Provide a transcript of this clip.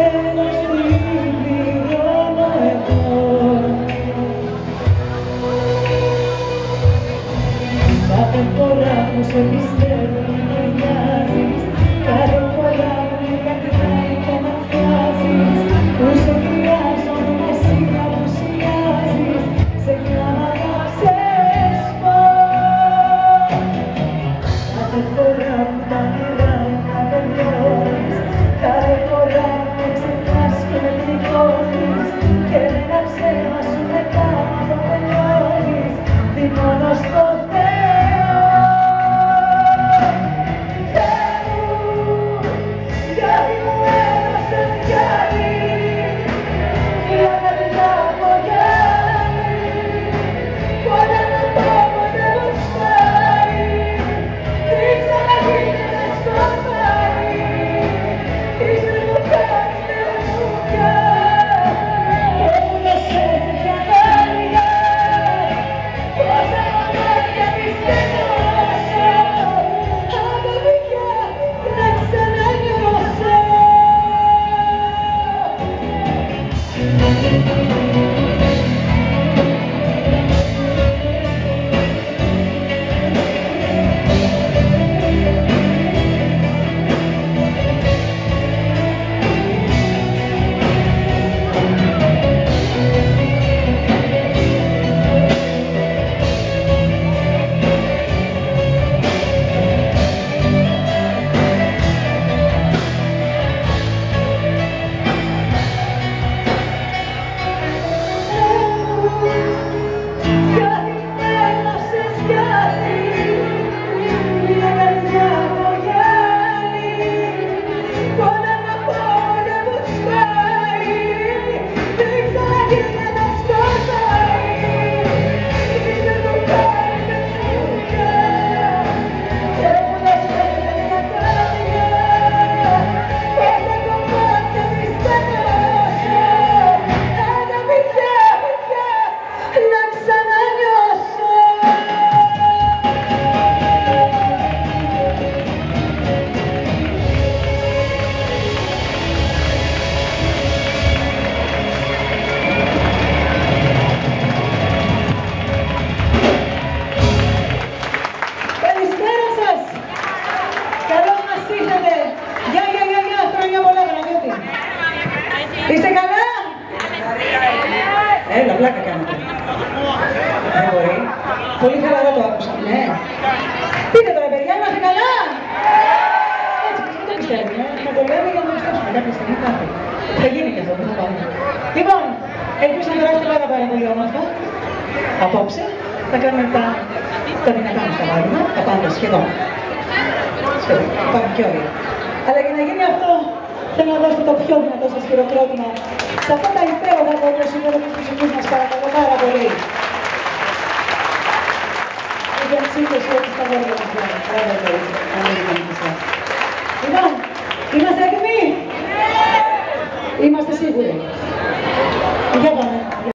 τέλος την πληρώνω εγώ. Κάθε φορά που σε πιστεύω με νοιάζεις, κάθε φορά που με κατηγορεί και με φτιάζεις, που σε χρειάζομαι εσύ να απουσιάζεις, σε μια μ' αγάπησες πως. Κάθε φορά που τα μοιράει να τελειώνεις, κάθε φορά που με ξεχνάς και με πληγώνεις, και ένα ψέμα σου μετά να το τελειώνεις, θυμώνω στο Είστε καλά? Έλα, πλάκα κάνετε. Δεν μπορεί. Πολύ χαλαρά το άκουσα. Ναι. Πείτε τώρα, παιδιά, είμαστε καλά? Έτσι, δεν το πιστεύουμε. Να το λέμε για να το πιστέψουμε. Κάποια στιγμή κάτι. Θα γίνει και αυτό, δεν θα πάμε. Λοιπόν, ελπίζω να περάσετε πάρα πολύ όμορφα. Απόψε θα κάνουμε τα δυνατά μας τα βάλουμε. Τα πάντα σχεδόν. Πάμε και όλοι. Αλλά για να γίνει αυτό, θέλω να δώσετε το πιο δυνατό σας χειροκρότημα σε αυτά τα υπέροχα κόκκια σήμερα τους φυσικούς μας, παρακαλώ πάρα πολύ. Για ψήφες όλοι στα βόρεια μας πλάνα. Πάρα πολύ. Λοιπόν, είμαστε έτοιμοι? Είμαστε σίγουροι. Για πάμε.